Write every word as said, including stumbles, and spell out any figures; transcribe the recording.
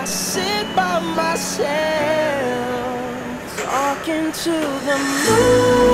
I sit by myself, talking to the moon.